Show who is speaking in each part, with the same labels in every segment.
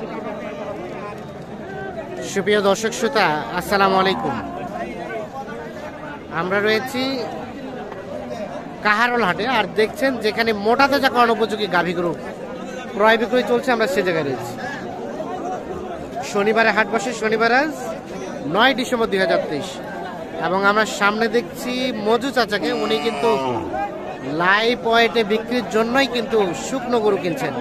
Speaker 1: সুপ্রিয় দর্শক শ্রোতা, আসসালামু আলাইকুম। আমরা রয়েছি কাহারোল হাটে, আর দেখছেন যেখানে মোটা তাজাকরণ উপযোগী গাভী গরু ক্রয় বিক্রয় চলছে, আমরা সে জায়গায় রয়েছি। শনিবারে হাট বসে, শনিবার আজ 9 ডিসেম্বর 2023, এবং আমরা সামনে দেখছি মজু চাচাকে। উনি কিন্তু লাইভ ওয়েটে বিক্রির জন্যই কিন্তু শুকনো গরু কিনছেন।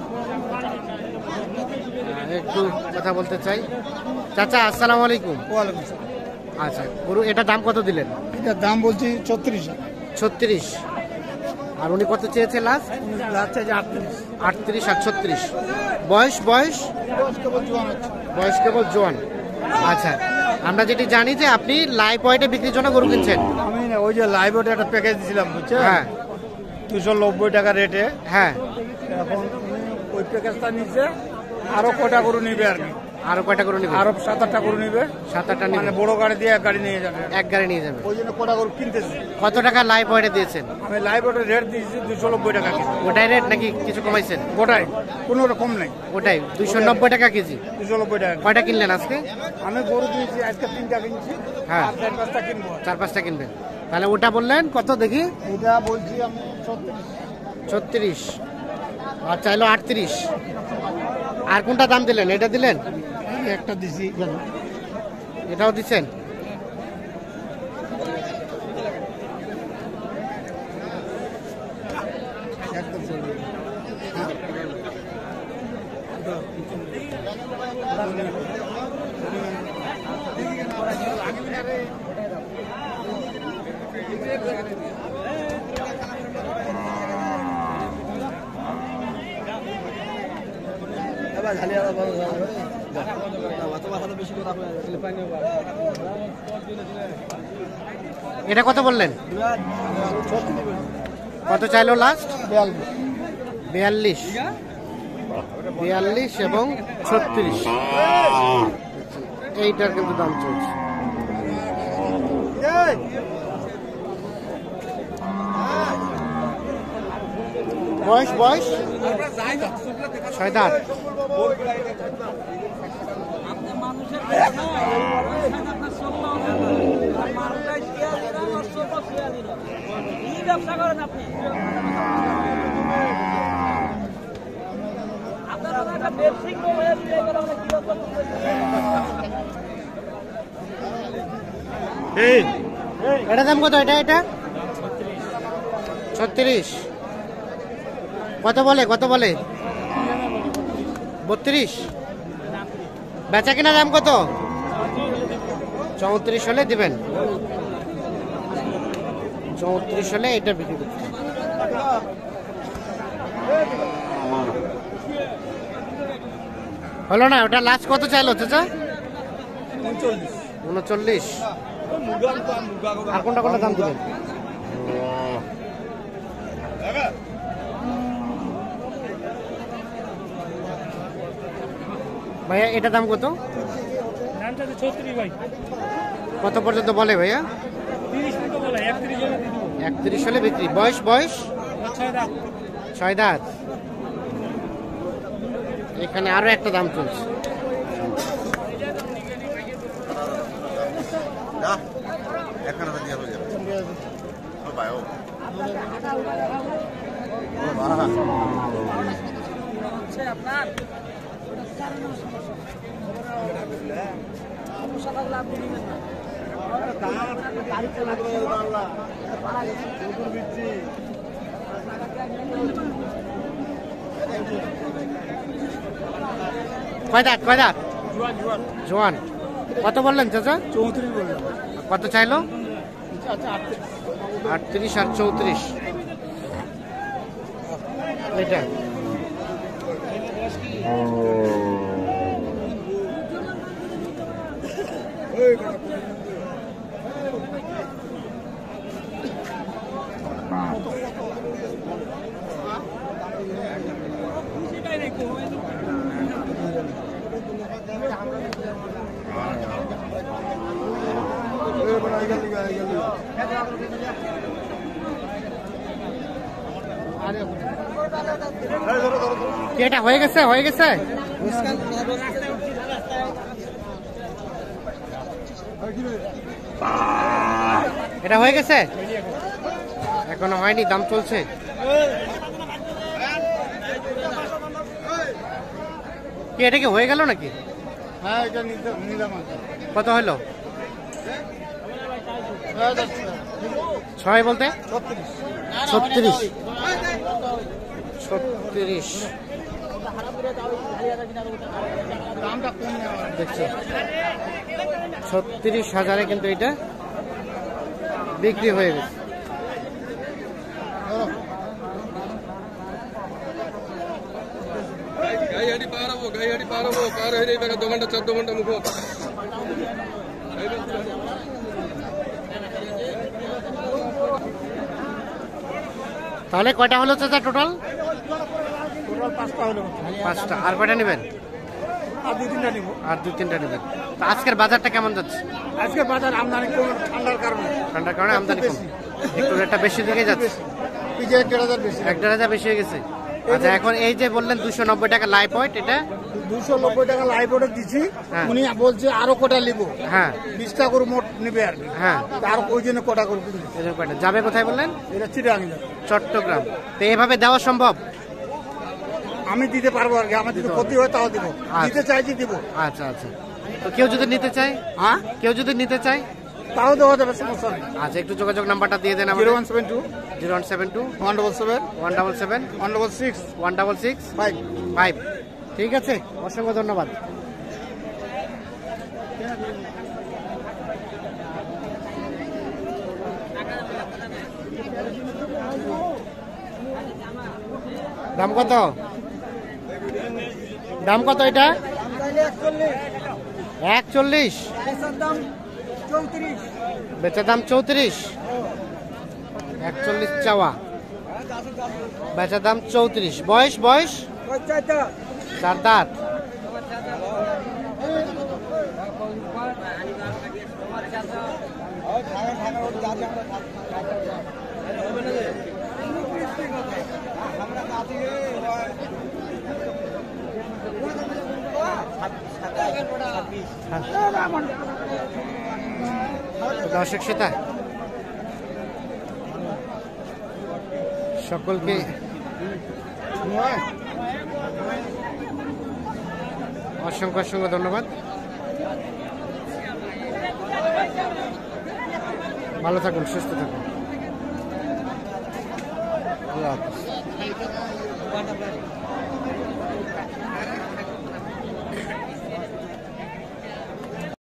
Speaker 1: একটু কথা বলতে চাই। চাচা আসসালামু আলাইকুম। আচ্ছা, গরু এটা দাম কত দিলেন?
Speaker 2: এটার দাম বলছি 36।
Speaker 1: 36। আর উনি কত চেয়েছে লাস্ট?
Speaker 2: 38
Speaker 1: আর 36। বয়স বয়স বয়স কেবল জোয়ান। আচ্ছা, আমরা যেটি জানি যে আপনি লাইভ ওয়েটে বিক্রির জন্য গরু কিনছেন।
Speaker 2: আমি ওই যে লাইভ ওয়েটে একটা প্যাকেজ দিছিলাম, বুঝছেন?
Speaker 1: হ্যাঁ,
Speaker 2: 290 টাকা রেটে।
Speaker 1: হ্যাঁ।
Speaker 2: এখন ওই প্যাকেজটা নিচ্ছে, আরো কয়টা গরু নিবে আর কি।
Speaker 1: আরো কয়টা গরু নিবে?
Speaker 2: আরো 7-8টা গরু নিবে।
Speaker 1: 7-8টা
Speaker 2: মানে
Speaker 1: নিবে,
Speaker 2: বড় গাড়ি দিয়ে এক গাড়ি নিয়ে যাবে।
Speaker 1: এক গাড়ি নিয়ে যাবে।
Speaker 2: ওই জন্য কয়টা গরু কিনতেছি।
Speaker 1: কত টাকা লাইভ ওয়েটে দিয়েছেন?
Speaker 2: আমি লাইভ ওয়েটের রেট দিয়েছি 290 টাকা কেজি।
Speaker 1: ওটাই রেট নাকি কিছু কমাইছেন?
Speaker 2: গোটাই, কোনো রকম নেই।
Speaker 1: ওটাই 290 টাকা কেজি।
Speaker 2: 290 টাকা।
Speaker 1: কয়টা কিনলেন আজকে?
Speaker 2: আমি গরু কিনেছি আজকে 3টা কিনছি।
Speaker 1: হ্যাঁ,
Speaker 2: আর 4-5টা কিনবো।
Speaker 1: 4-5টা কিনবেন। তাহলে ওটা বললেন কত দেখি?
Speaker 2: এটা বলছি আমি
Speaker 1: 36, আর চাইলো 38। আর কোনটা দাম দিলেন? এটা দিলেন?
Speaker 2: একটা দিছি।
Speaker 1: এটাও দিচ্ছেন? এটা কত বললেন? কত চাইলো লাস্ট? 42। 42 এবং 36। এইটার কিন্তু দাম চলছে। বয়স বয়স 6 দাঁত।
Speaker 3: ব্যবসা করেন আপনি?
Speaker 1: এটা দাম কত? এটা এটা 36। কত বলে? কত বলে? 32। বেচা কিনা দাম কত? 34 হলে দিবেন। 34 হলে এটা বিক্রি করতে। হলো না? ওটা লাস্ট কত চাইলো চাচা? 39। আর কোনটা কোনটা দাম দিবেন? ভাইয়া এটা দাম কত? কত পর্যন্ত বলে ভাইয়া? 31 হলে বিক্রি। বয়স বয়স 6 দাঁত। এখানে আরো একটা দাম চলছে। কয় দাঁত? কয় দাঁত? জোয়ান। কত বললেন চাচা?
Speaker 2: 34 বললাম।
Speaker 1: কত চাইলো?
Speaker 2: 38।
Speaker 1: 38 আর 34। এটা এটা হয়ে গেছে, হয়ে গেছে। এটা হয়ে গেছে? এখনো হয়নি, দাম চলছে। কি এটা কি হয়ে গেল নাকি?
Speaker 2: হ্যাঁ, এটা নিলাম।
Speaker 1: কত হলো? 6 বলতে 36। 36 দেখছো, 36,000-এ কিন্তু এটা বিক্রি হয়ে গেছে। তাহলে কয়টা হলো চাচা টোটাল?
Speaker 2: টোটাল 5টা হলো।
Speaker 1: 5টা। আর কয়টা নেবেন?
Speaker 2: আর 2-3টা নিব।
Speaker 1: আর 2-3টা নেবেন। তো আজকের বাজারটা কেমন যাচ্ছে?
Speaker 2: আজকে বাজার আমদানি কম, ঠান্ডার কারণে।
Speaker 1: ঠান্ডার কারণে আমদানি কম, একটু রেটটা বেশি দিকে যাচ্ছে।
Speaker 2: পিজে 1,500 বেশি।
Speaker 1: 1,500 বেশি হয়ে গেছে। আচ্ছা, এখন এই যে বললেন 290 টাকা লাইভ ওয়েট, এটা
Speaker 2: 290 টাকা লাইভ অর্ডার দিচ্ছি।
Speaker 1: হ্যাঁ।
Speaker 2: উনি বলছে আরো কটা নিব।
Speaker 1: হ্যাঁ
Speaker 2: 20টা করে মোট নেবে আর কি।
Speaker 1: হ্যাঁ,
Speaker 2: তার ওই জন্য কটা করে কিনবে।
Speaker 1: এরকম কয়টা যাবে? কোথায় বললেন?
Speaker 2: এটা চিটাগাং যাবে।
Speaker 1: চট্টগ্রাম। তো এভাবে দেওয়া সম্ভব?
Speaker 2: আমি দিতে পারবো আর কি, আমার যদি ক্ষতি হয় তাও দিব। দিতে চাইছি দিব।
Speaker 1: আচ্ছা আচ্ছা। তো কেউ যদি নিতে চায়?
Speaker 2: হ্যাঁ,
Speaker 1: কেউ যদি নিতে চায়
Speaker 2: তাও দেওয়া যাবে, সমস্যা নেই।
Speaker 1: আচ্ছা, একটু যোগাযোগ নাম্বারটা দিয়ে দেন আমাদের।
Speaker 2: 0172
Speaker 1: 0172
Speaker 2: 177
Speaker 1: 177
Speaker 2: 166
Speaker 1: 166
Speaker 2: 5।
Speaker 1: 5। ঠিক আছে, অসংখ্য ধন্যবাদ। দাম কত? দাম কত এটা? 41। বেচার দাম 34। 41 চাওয়া, বেচার দাম 34। বয়স? বয়স 4 দাঁত। দর্শক শ্রোতা সকলকে অসংখ্য অসংখ্য ধন্যবাদ। ভালো থাকুন, সুস্থ থাকুন। আল্লাহ হাফেজ।